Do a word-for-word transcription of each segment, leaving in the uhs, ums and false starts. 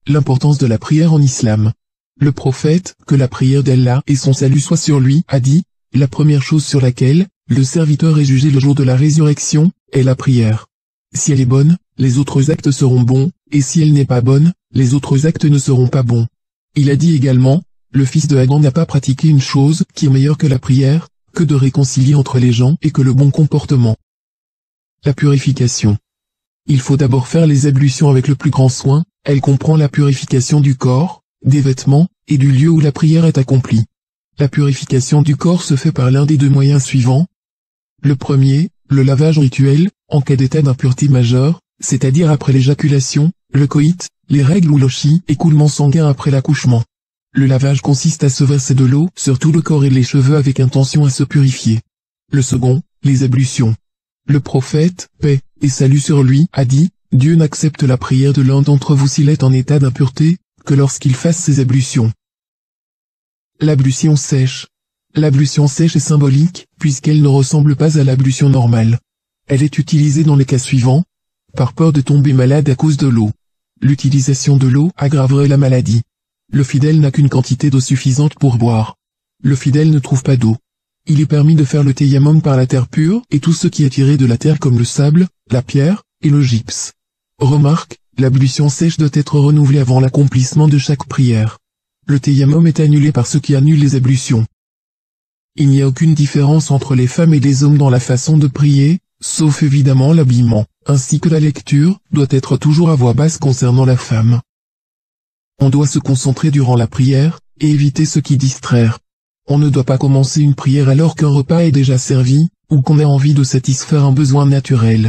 l'importance de la prière en islam. Le prophète, que la prière d'Allah et son salut soient sur lui, a dit, la première chose sur laquelle le serviteur est jugé le jour de la résurrection, est la prière. Si elle est bonne, les autres actes seront bons, et si elle n'est pas bonne, les autres actes ne seront pas bons. Il a dit également, le fils de Adam n'a pas pratiqué une chose qui est meilleure que la prière, que de réconcilier entre les gens et que le bon comportement. La purification. Il faut d'abord faire les ablutions avec le plus grand soin, elle comprend la purification du corps, des vêtements, et du lieu où la prière est accomplie. La purification du corps se fait par l'un des deux moyens suivants. Le premier, le lavage rituel, en cas d'état d'impureté majeure, c'est-à-dire après l'éjaculation, le coït, les règles ou l'ochi, écoulement sanguin après l'accouchement. Le lavage consiste à se verser de l'eau sur tout le corps et les cheveux avec intention à se purifier. Le second, les ablutions. Le prophète, paix et salut sur lui, a dit, Dieu n'accepte la prière de l'un d'entre vous s'il est en état d'impureté, que lorsqu'il fasse ses ablutions. L'ablution sèche. L'ablution sèche est symbolique, puisqu'elle ne ressemble pas à l'ablution normale. Elle est utilisée dans les cas suivants. Par peur de tomber malade à cause de l'eau. L'utilisation de l'eau aggraverait la maladie. Le fidèle n'a qu'une quantité d'eau suffisante pour boire. Le fidèle ne trouve pas d'eau. Il est permis de faire le tayammum par la terre pure et tout ce qui est tiré de la terre comme le sable, la pierre, et le gypse. Remarque, l'ablution sèche doit être renouvelée avant l'accomplissement de chaque prière. Le tayammum est annulé par ceux qui annulent les ablutions. Il n'y a aucune différence entre les femmes et les hommes dans la façon de prier, sauf évidemment l'habillement, ainsi que la lecture, doit être toujours à voix basse concernant la femme. On doit se concentrer durant la prière, et éviter ce qui distraire. On ne doit pas commencer une prière alors qu'un repas est déjà servi, ou qu'on a envie de satisfaire un besoin naturel.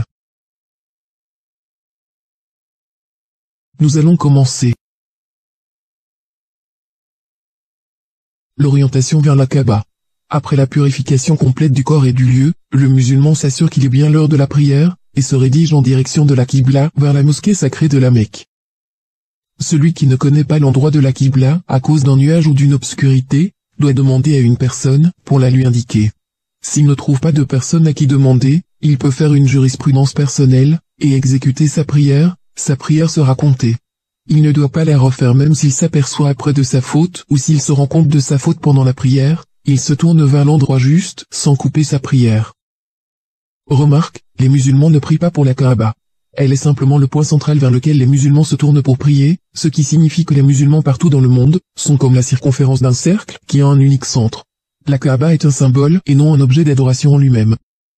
Nous allons commencer. L'orientation vers la Kaaba. Après la purification complète du corps et du lieu, le musulman s'assure qu'il est bien l'heure de la prière, et se rédige en direction de la Qibla, vers la mosquée sacrée de la Mecque. Celui qui ne connaît pas l'endroit de la Qibla, à cause d'un nuage ou d'une obscurité, doit demander à une personne, pour la lui indiquer. S'il ne trouve pas de personne à qui demander, il peut faire une jurisprudence personnelle, et exécuter sa prière, sa prière sera comptée. Il ne doit pas la refaire même s'il s'aperçoit après de sa faute ou s'il se rend compte de sa faute pendant la prière, il se tourne vers l'endroit juste, sans couper sa prière. Remarque, les musulmans ne prient pas pour la Kaaba. Elle est simplement le point central vers lequel les musulmans se tournent pour prier, ce qui signifie que les musulmans partout dans le monde, sont comme la circonférence d'un cercle, qui a un unique centre. La Kaaba est un symbole et non un objet d'adoration en lui-même.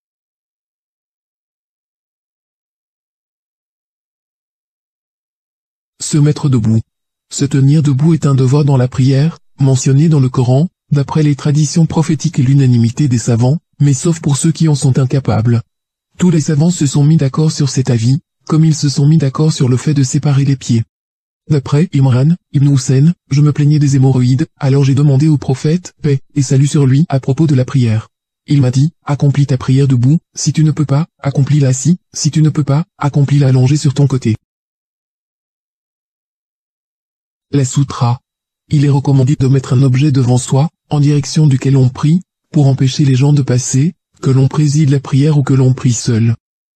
Se mettre debout. Se tenir debout est un devoir dans la prière, mentionné dans le Coran, d'après les traditions prophétiques et l'unanimité des savants, mais sauf pour ceux qui en sont incapables. Tous les savants se sont mis d'accord sur cet avis, comme ils se sont mis d'accord sur le fait de séparer les pieds. D'après Imran, Ibn Hussein, je me plaignais des hémorroïdes, alors j'ai demandé au prophète, paix et salut sur lui, à propos de la prière. Il m'a dit, accomplis ta prière debout, si tu ne peux pas, accomplis-la assis, si tu ne peux pas, accomplis-la allongée sur ton côté. La sutra. Il est recommandé de mettre un objet devant soi, en direction duquel on prie, pour empêcher les gens de passer, que l'on préside la prière ou que l'on prie seul.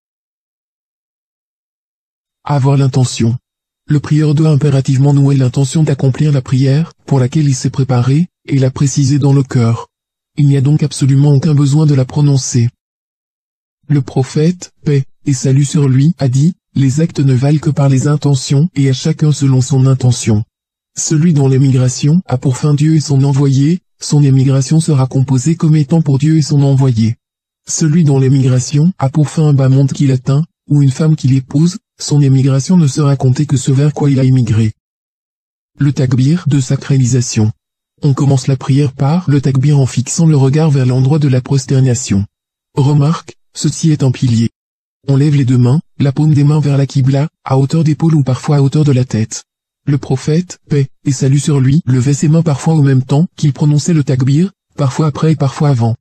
Avoir l'intention. Le prieur doit impérativement nouer l'intention d'accomplir la prière, pour laquelle il s'est préparé, et la préciser dans le cœur. Il n'y a donc absolument aucun besoin de la prononcer. Le prophète, paix et salut sur lui, a dit, les actes ne valent que par les intentions et à chacun selon son intention. Celui dont l'émigration a pour fin Dieu et son envoyé, son émigration sera composée comme étant pour Dieu et son envoyé. Celui dont l'émigration a pour fin un bas monde qu'il atteint, ou une femme qu'il épouse, son émigration ne sera comptée que ce vers quoi il a émigré. Le takbir de sacralisation. On commence la prière par le takbir en fixant le regard vers l'endroit de la prosternation. Remarque, ceci est un pilier. On lève les deux mains, la paume des mains vers la Qibla, à hauteur d'épaule ou parfois à hauteur de la tête. Le prophète, paix et salut sur lui, levait ses mains parfois au même temps qu'il prononçait le takbir, parfois après et parfois avant.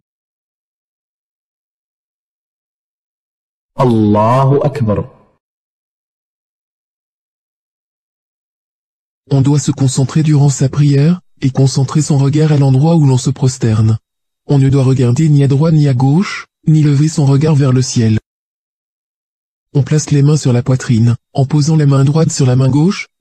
Allahu Akbar. On doit se concentrer durant sa prière, et concentrer son regard à l'endroit où l'on se prosterne. On ne doit regarder ni à droite ni à gauche, ni lever son regard vers le ciel. On place les mains sur la poitrine, en posant la main droite sur la main gauche,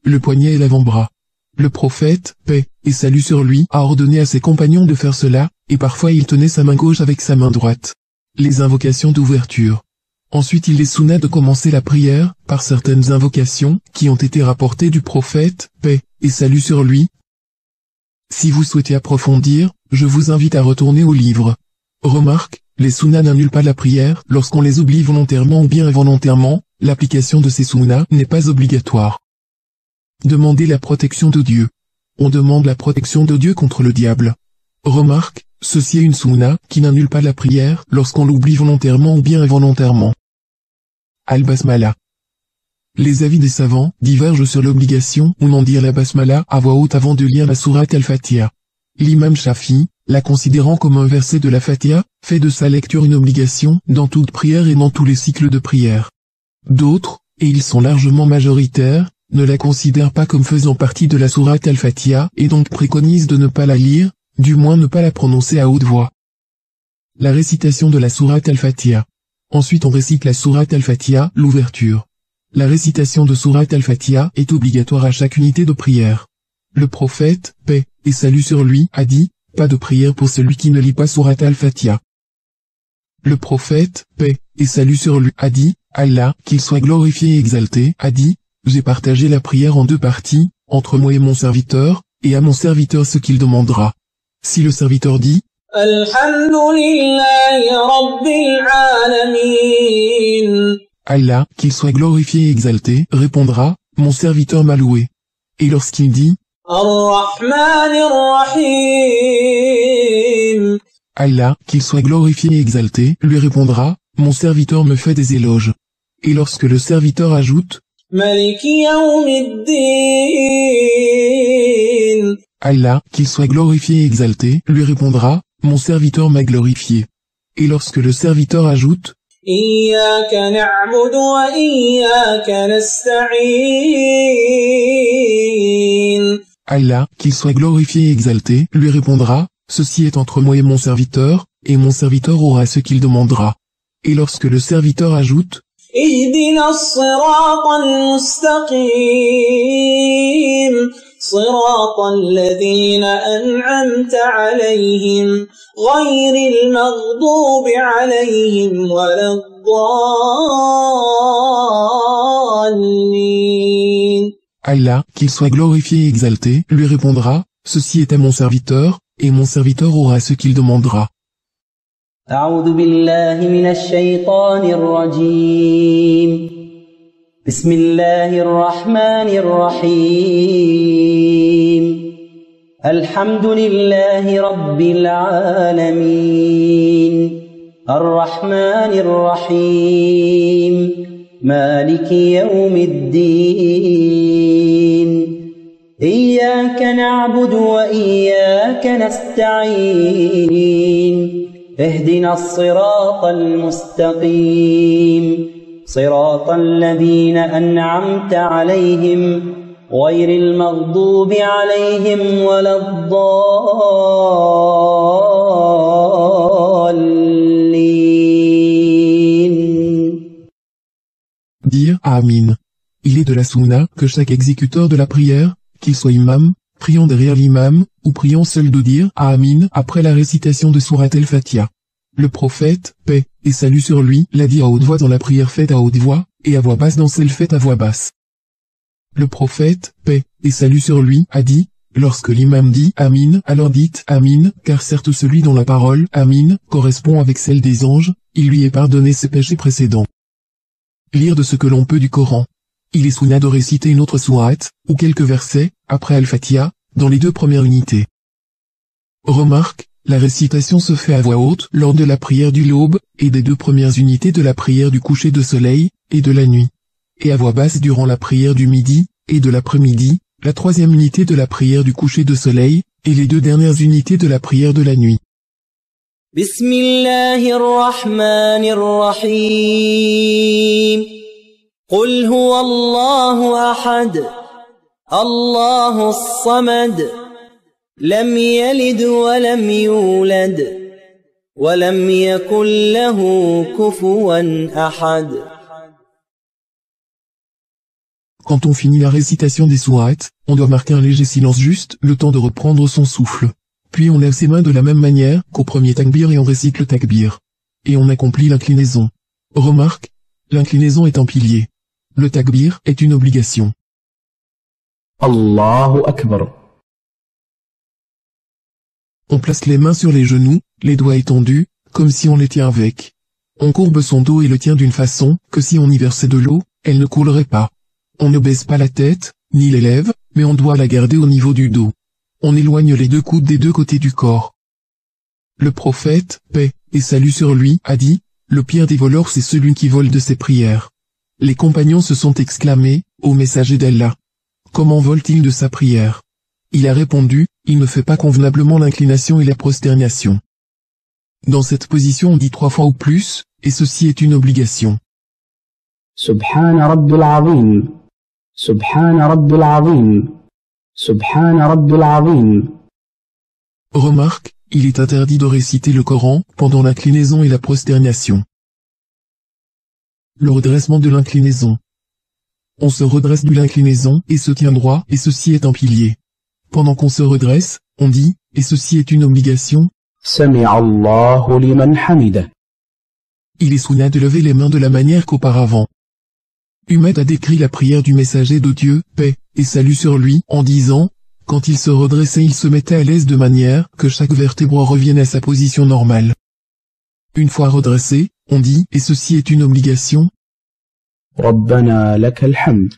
le poignet et l'avant-bras. Le prophète, paix et salut sur lui, a ordonné à ses compagnons de faire cela, et parfois il tenait sa main gauche avec sa main droite. Les invocations d'ouverture. Ensuite il est sunna de commencer la prière, par certaines invocations, qui ont été rapportées du prophète, paix et salut sur lui. Si vous souhaitez approfondir, je vous invite à retourner au livre. Remarque, les sunnas n'annulent pas la prière lorsqu'on les oublie volontairement ou bien involontairement, l'application de ces sunnas n'est pas obligatoire. Demandez la protection de Dieu. On demande la protection de Dieu contre le diable. Remarque, ceci est une sunna qui n'annule pas la prière lorsqu'on l'oublie volontairement ou bien involontairement. Al-Basmala. Les avis des savants divergent sur l'obligation ou non dire la basmala à voix haute avant de lire la sourate Al-Fatiha. L'imam Shafi, la considérant comme un verset de la Fatiha, fait de sa lecture une obligation dans toute prière et dans tous les cycles de prière. D'autres, et ils sont largement majoritaires, ne la considèrent pas comme faisant partie de la sourate Al-Fatiha et donc préconisent de ne pas la lire, du moins ne pas la prononcer à haute voix. La récitation de la sourate Al-Fatiha. Ensuite on récite la sourate Al-Fatiha, l'ouverture. La récitation de sourate Al-Fatiha est obligatoire à chaque unité de prière. Le prophète, paix et salut sur lui, a dit, pas de prière pour celui qui ne lit pas sourate Al-Fatiha. Le prophète, paix et salut sur lui, a dit, Allah, qu'il soit glorifié et exalté, a dit, j'ai partagé la prière en deux parties, entre moi et mon serviteur, et à mon serviteur ce qu'il demandera. Si le serviteur dit, Alhamdulillahi Rabbil Alamin, Allah, qu'il soit glorifié et exalté, répondra, mon serviteur m'a loué. Et lorsqu'il dit, Ar-Rahman Ar-Rahim, Allah, qu'il soit glorifié et exalté, lui répondra, mon serviteur me fait des éloges. Et lorsque le serviteur ajoute, Maliki Yawmiddin, Allah, qu'il soit glorifié et exalté, lui répondra, mon serviteur m'a glorifié. Et lorsque le serviteur ajoute, Iyyaka na'budu wa iyyaka nasta'in, Allah, qu'il soit glorifié et exalté, lui répondra, ceci est entre moi et mon serviteur, et mon serviteur aura ce qu'il demandera. Et lorsque le serviteur ajoute, Ihdina as-sirata al-mustaqim, sirata alladhina an'amta alayhim, ghayril maghdubi alayhim waladdallin. Allah, qu'il soit glorifié et exalté, lui répondra, ceci est à mon serviteur, et mon serviteur aura ce qu'il demandera. أعوذ بالله من الشيطان الرجيم بسم الله الرحمن الرحيم الحمد لله رب العالمين الرحمن الرحيم مالك يوم الدين إياك نعبد وإياك نستعين اهدنا الصراط المستقيم صراط الذين أنعمت عليهم غير المغضوب عليهم ولا الضالين. Dire Amin. Il est de la sunna que chaque exécuteur de la prière, qu'il soit imam, priant derrière l'imam, ou priant seul de dire Amin après la récitation de sourate Al-Fatiha. Le prophète, paix et salut sur lui, l'a dit à haute voix dans la prière faite à haute voix, et à voix basse dans celle faite à voix basse. Le prophète, paix et salut sur lui, a dit, lorsque l'imam dit Amin, alors dites Amin, car certes celui dont la parole Amin correspond avec celle des anges, il lui est pardonné ses péchés précédents. Lire de ce que l'on peut du Coran. Il est sunna de réciter une autre sourate, ou quelques versets, après Al-Fatiha, dans les deux premières unités. Remarque, la récitation se fait à voix haute lors de la prière du l'aube, et des deux premières unités de la prière du coucher de soleil, et de la nuit. Et à voix basse durant la prière du midi, et de l'après-midi, la troisième unité de la prière du coucher de soleil, et les deux dernières unités de la prière de la nuit. Bismillahirrahmanirrahim. Qul huwa Allahu ahad, Allahu as-samad, lam yalid wa lam yulad, wa lam yakul lahu kufuwan ahad. Quand on finit la récitation des sourates, on doit marquer un léger silence juste le temps de reprendre son souffle. Puis on lève ses mains de la même manière qu'au premier takbir et on récite le takbir. Et on accomplit l'inclinaison. Remarque, l'inclinaison est un pilier. Le takbir est une obligation. Allahu Akbar. On place les mains sur les genoux, les doigts étendus, comme si on les tient avec. On courbe son dos et le tient d'une façon que si on y versait de l'eau, elle ne coulerait pas. On ne baisse pas la tête, ni les lèvres, mais on doit la garder au niveau du dos. On éloigne les deux coudes des deux côtés du corps. Le prophète, paix et salut sur lui, a dit, le pire des voleurs c'est celui qui vole de ses prières. Les compagnons se sont exclamés, ô messager d'Allah. Comment vole-t-il de sa prière? Il a répondu, il ne fait pas convenablement l'inclination et la prosternation. Dans cette position on dit trois fois ou plus, et ceci est une obligation. Subhana Rabbil Azim. Subhana Rabbil Azim. Subhana Rabbil Azim. Remarque, il est interdit de réciter le Coran pendant l'inclinaison et la prosternation. Le redressement de l'inclinaison. On se redresse de l'inclinaison et se tient droit et ceci est un pilier. Pendant qu'on se redresse, on dit, et ceci est une obligation. Sami'a Allahu liman hamida. Il est sunna de lever les mains de la manière qu'auparavant. Humayd a décrit la prière du messager de Dieu, paix et salut sur lui, en disant, quand il se redressait il se mettait à l'aise de manière que chaque vertèbre revienne à sa position normale. Une fois redressé, on dit, et ceci est une obligation. Rabbana lakal hamd.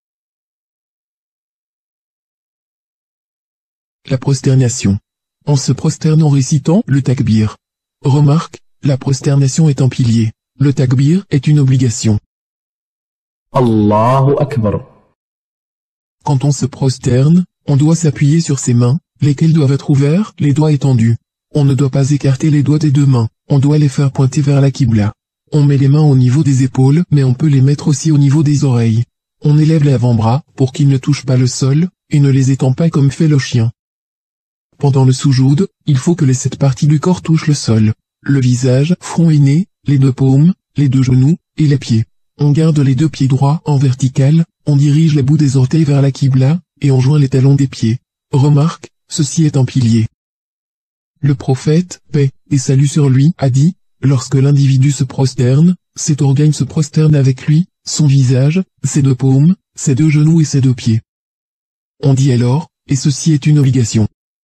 La prosternation. En se prosternant en récitant le takbir. Remarque, la prosternation est un pilier. Le takbir est une obligation. Allahu Akbar. Quand on se prosterne, on doit s'appuyer sur ses mains, lesquelles doivent être ouverts, les doigts étendus. On ne doit pas écarter les doigts des deux mains, on doit les faire pointer vers la Qibla. On met les mains au niveau des épaules, mais on peut les mettre aussi au niveau des oreilles. On élève les avant-bras, pour qu'ils ne touchent pas le sol, et ne les étend pas comme fait le chien. Pendant le soujoud, il faut que les sept parties du corps touchent le sol. Le visage, front et nez, les deux paumes, les deux genoux, et les pieds. On garde les deux pieds droits en vertical, on dirige les bouts des orteils vers la Qibla, et on joint les talons des pieds. Remarque, ceci est un pilier. Le prophète, paix et salut sur lui, a dit, lorsque l'individu se prosterne, cet organe se prosterne avec lui, son visage, ses deux paumes, ses deux genoux et ses deux pieds. On dit alors, et ceci est une obligation.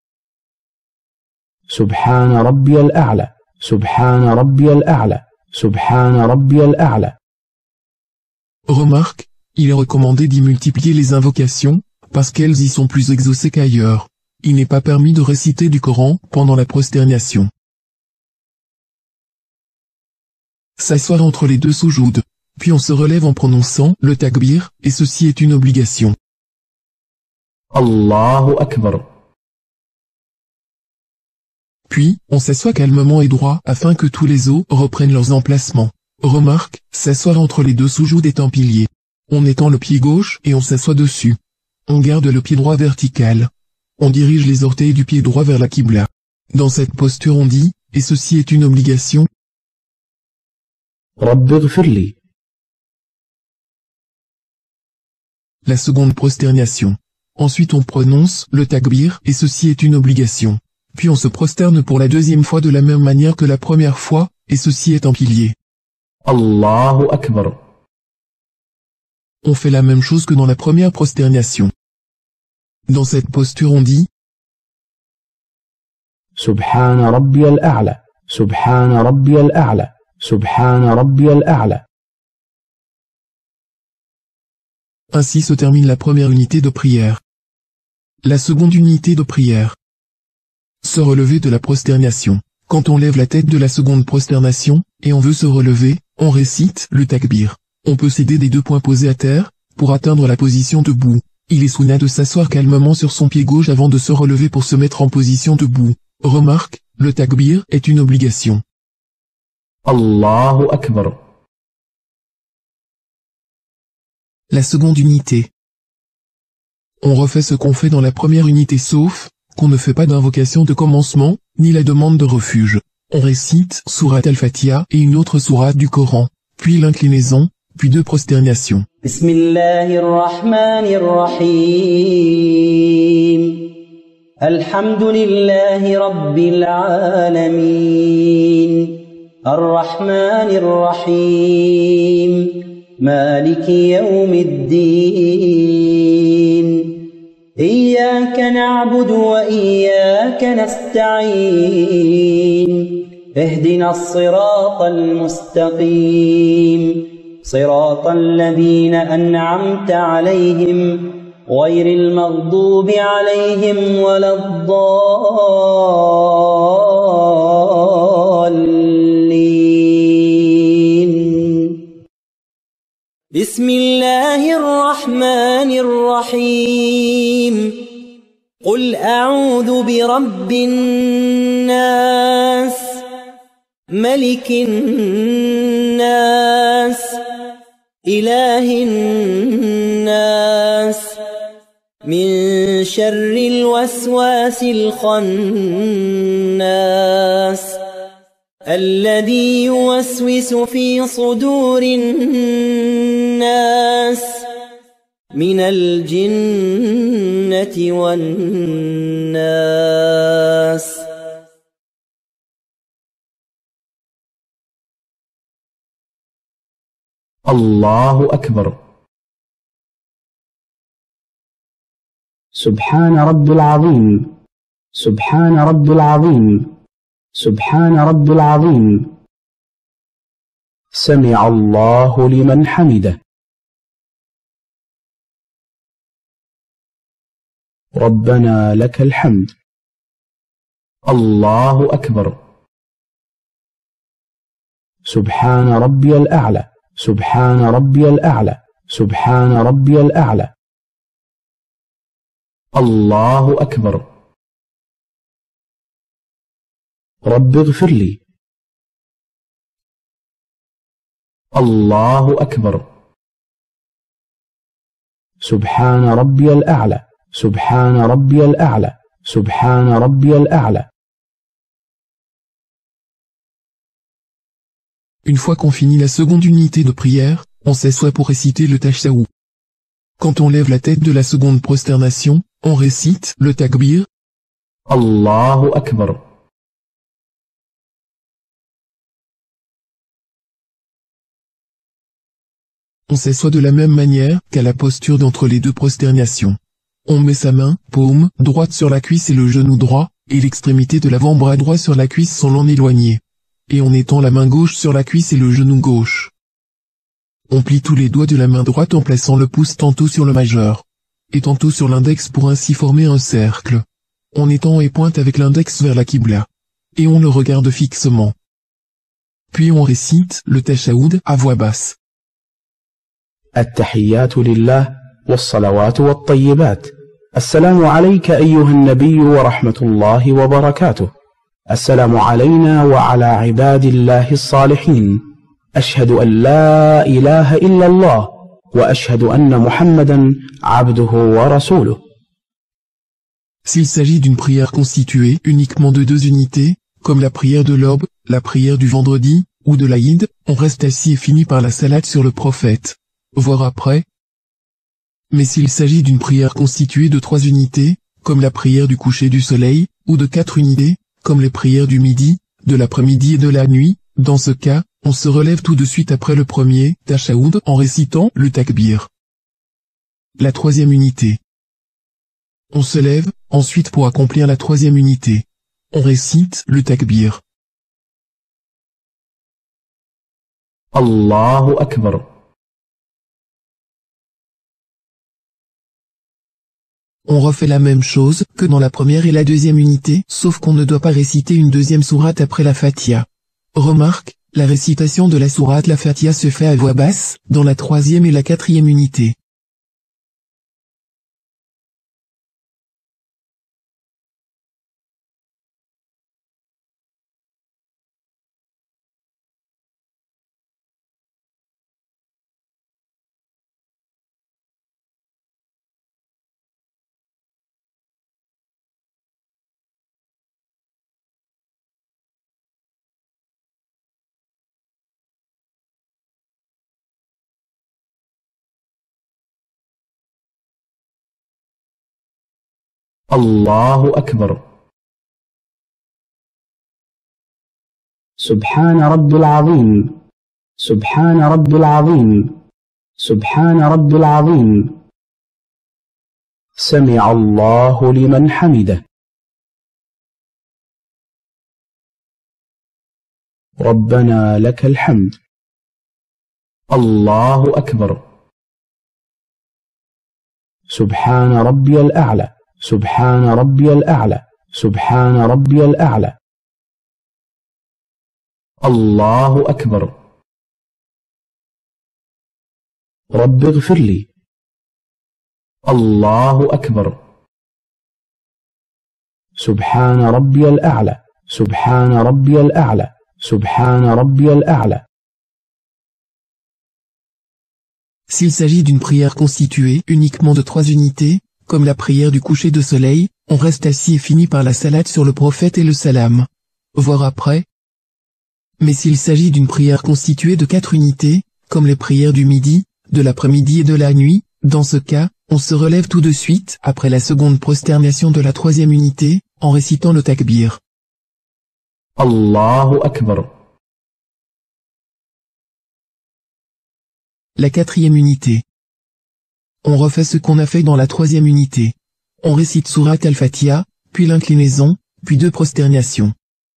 Subhana Rabbiyal A'la. Subhana Rabbiyal A'la. Subhana Rabbiyal A'la. Remarque, il est recommandé d'y multiplier les invocations, parce qu'elles y sont plus exaucées qu'ailleurs. Il n'est pas permis de réciter du Coran pendant la prosternation. S'asseoir entre les deux soujouds. Puis on se relève en prononçant le takbir, et ceci est une obligation. Allahu Akbar. Puis, on s'assoit calmement et droit afin que tous les os reprennent leurs emplacements. Remarque, s'asseoir entre les deux soujouds est un pilier. On étend le pied gauche et on s'assoit dessus. On garde le pied droit vertical. On dirige les orteils du pied droit vers la Qibla. Dans cette posture on dit, et ceci est une obligation. Rabbi ghfirli. La seconde prosternation. Ensuite on prononce le takbir et ceci est une obligation. Puis on se prosterne pour la deuxième fois de la même manière que la première fois, et ceci est un pilier. Allahu Akbar. On fait la même chose que dans la première prosternation. Dans cette posture on dit Subhana Rabbiyal A'la. Subhana Rabbiyal A'la. Subhana Rabbiyal A'la. Ainsi se termine la première unité de prière. La seconde unité de prière. Se relever de la prosternation. Quand on lève la tête de la seconde prosternation, et on veut se relever, on récite le takbir. On peut s'aider des deux poings posés à terre, pour atteindre la position debout. Il est sunna de s'asseoir calmement sur son pied gauche avant de se relever pour se mettre en position debout. Remarque, le takbir est une obligation. Allahu Akbar. La seconde unité. On refait ce qu'on fait dans la première unité sauf qu'on ne fait pas d'invocation de commencement, ni la demande de refuge. On récite sourate al-Fatiha et une autre sourate du Coran, puis l'inclinaison, puis deux prosternations. بسم الله الرحمن الرحيم الحمد لله رب العالمين الرحمن الرحيم مالك يوم الدين إياك نعبد وإياك نستعين اهدنا الصراط المستقيم صراط الذين أنعمت عليهم غير المغضوب عليهم ولا الضالين بسم الله الرحمن الرحيم قل أعوذ برب الناس ملك الناس إله الناس من شر الوسواس الخناس الذي يوسوس في صدور الناس من الجنة والناس الله أكبر. سبحان رب العظيم سبحان رب العظيم سبحان رب العظيم. سمع الله لمن حمده. ربنا لك الحمد. الله أكبر. سبحان ربي الأعلى سبحان ربي الأعلى سبحان ربي الأعلى. الله أكبر. رب اغفر لي. الله أكبر. سبحان ربي الأعلى سبحان ربي الأعلى سبحان ربي الأعلى. Une fois qu'on finit la seconde unité de prière, on s'assoit pour réciter le tashahhud. Quand on lève la tête de la seconde prosternation, on récite le takbir. Allahu Akbar. On s'assoit de la même manière qu'à la posture d'entre les deux prosternations. On met sa main, paume, droite sur la cuisse et le genou droit, et l'extrémité de l'avant-bras droit sur la cuisse sans l'en éloigner. Et on étend la main gauche sur la cuisse et le genou gauche. On plie tous les doigts de la main droite en plaçant le pouce tantôt sur le majeur, et tantôt sur l'index pour ainsi former un cercle. On étend et pointe avec l'index vers la Qibla. Et on le regarde fixement. Puis on récite le tashahhud à voix basse. التحيات لله والصلوات والطيبات. السلام عليك أيها النبي ورحمة الله وبركاته. السلام علينا وعلى عباد الله الصالحين. أشهد أن لا إله إلا الله وأشهد أن محمدا عبده ورسوله. S'il s'agit d'une prière constituée uniquement de deux unités, comme la prière de l'aube, la prière du vendredi, ou de l'Aïd, on reste assis et finit par la salade sur le prophète. Voire après. Mais s'il s'agit d'une prière constituée de trois unités, comme la prière du coucher du soleil, ou de quatre unités, comme les prières du midi, de l'après-midi et de la nuit, dans ce cas, on se relève tout de suite après le premier tashahhud en récitant le takbir. La troisième unité. On se lève, ensuite pour accomplir la troisième unité. On récite le takbir. Allahu Akbar. On refait la même chose que dans la première et la deuxième unité, sauf qu'on ne doit pas réciter une deuxième sourate après la Fatiha. Remarque, la récitation de la sourate la Fatiha se fait à voix basse, dans la troisième et la quatrième unité. الله أكبر. سبحان رب العظيم. سبحان رب العظيم. سبحان رب العظيم. سمع الله لمن حمده. ربنا لك الحمد. الله أكبر. سبحان ربي الأعلى. سبحان ربي الأعلى. سبحان ربي الأعلى. الله أكبر. رب اغفر لي. الله أكبر. سبحان ربي الأعلى. سبحان ربي الأعلى. سبحان ربي الأعلى. S'il s'agit d'une prière constituée uniquement de trois unités, comme la prière du coucher de soleil, on reste assis et finit par la salade sur le prophète et le salam. Voir après. Mais s'il s'agit d'une prière constituée de quatre unités, comme les prières du midi, de l'après-midi et de la nuit, dans ce cas, on se relève tout de suite après la seconde prosternation de la troisième unité, en récitant le takbir. Allahu Akbar. La quatrième unité. On refait ce qu'on a fait dans la troisième unité. On récite Surat al-Fatiha, puis l'inclinaison, puis deux prosternations.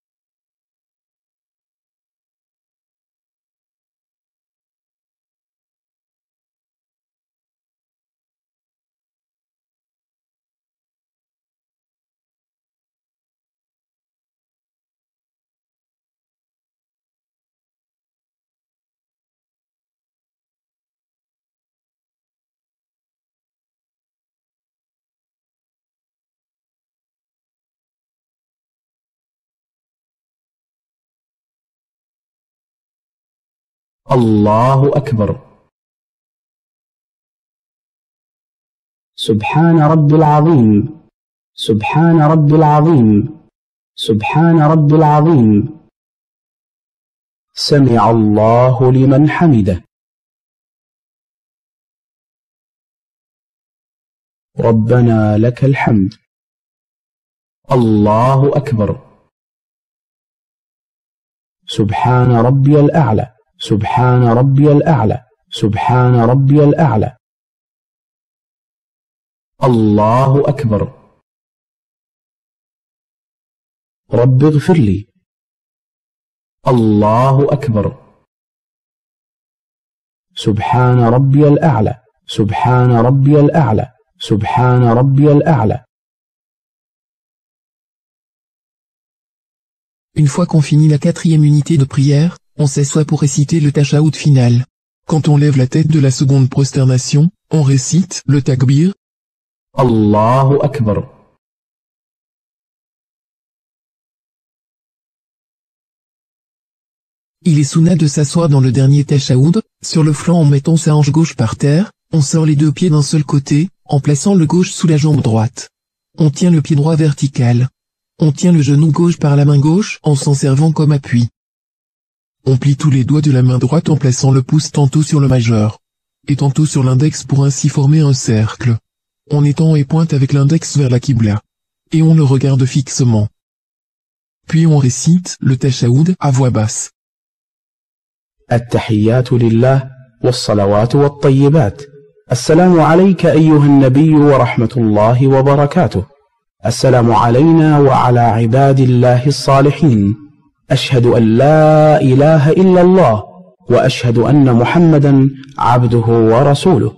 الله أكبر. سبحان رب العظيم. سبحان رب العظيم. سبحان رب العظيم. سمع الله لمن حمده. ربنا لك الحمد. الله أكبر. سبحان ربي الأعلى. سبحان ربي الأعلى. سبحان ربي الأعلى. الله أكبر. رب اغفر لي. الله أكبر. سبحان ربي الأعلى. سبحان ربي الأعلى. سبحان ربي الأعلى. Une fois qu'on finit la quatrième unité de prière, on s'assoit pour réciter le tashaoud final. Quand on lève la tête de la seconde prosternation, on récite le takbir. Allahu Akbar. Il est sunna de s'asseoir dans le dernier tashaoud, sur le flanc en mettant sa hanche gauche par terre, on sort les deux pieds d'un seul côté, en plaçant le gauche sous la jambe droite. On tient le pied droit vertical. On tient le genou gauche par la main gauche en s'en servant comme appui. On plie tous les doigts de la main droite en plaçant le pouce tantôt sur le majeur et tantôt sur l'index pour ainsi former un cercle. On étend et pointe avec l'index vers la Qibla. Et on le regarde fixement. Puis on récite le tashaoud à voix basse. التحيات لله والصلوات والطيبات. السلام عليك أيها النبي ورحمة الله وبركاته. السلام علينا وعلى عباد الله الصالحين. أشهد أن لا إله إلا الله وأشهد أن محمدا عبده ورسوله.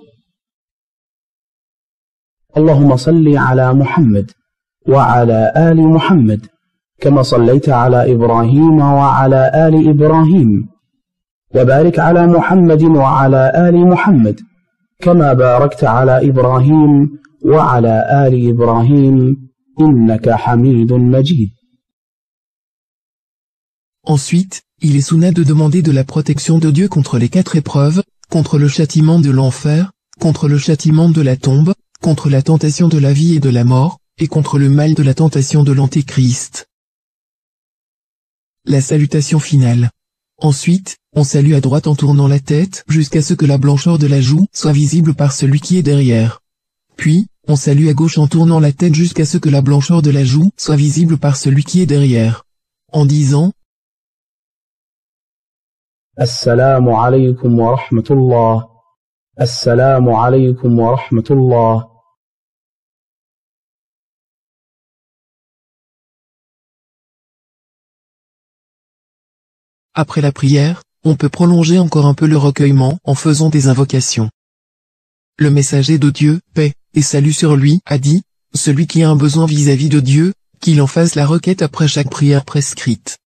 اللهم صل على محمد وعلى آل محمد كما صليت على إبراهيم وعلى آل إبراهيم، وبارك على محمد وعلى آل محمد كما باركت على إبراهيم وعلى آل إبراهيم إنك حميد مجيد. Ensuite, il est sunna de demander de la protection de Dieu contre les quatre épreuves, contre le châtiment de l'enfer, contre le châtiment de la tombe, contre la tentation de la vie et de la mort, et contre le mal de la tentation de l'Antéchrist. La salutation finale. Ensuite, on salue à droite en tournant la tête jusqu'à ce que la blancheur de la joue soit visible par celui qui est derrière. Puis, on salue à gauche en tournant la tête jusqu'à ce que la blancheur de la joue soit visible par celui qui est derrière. En disant Assalamu alaykum wa rahmatullah. Assalamu alaykum wa rahmatullah. Après la prière, on peut prolonger encore un peu le recueillement en faisant des invocations. Le messager de Dieu, paix et salut sur lui, a dit, celui qui a un besoin vis-à-vis de Dieu, qu'il en fasse la requête après chaque prière prescrite.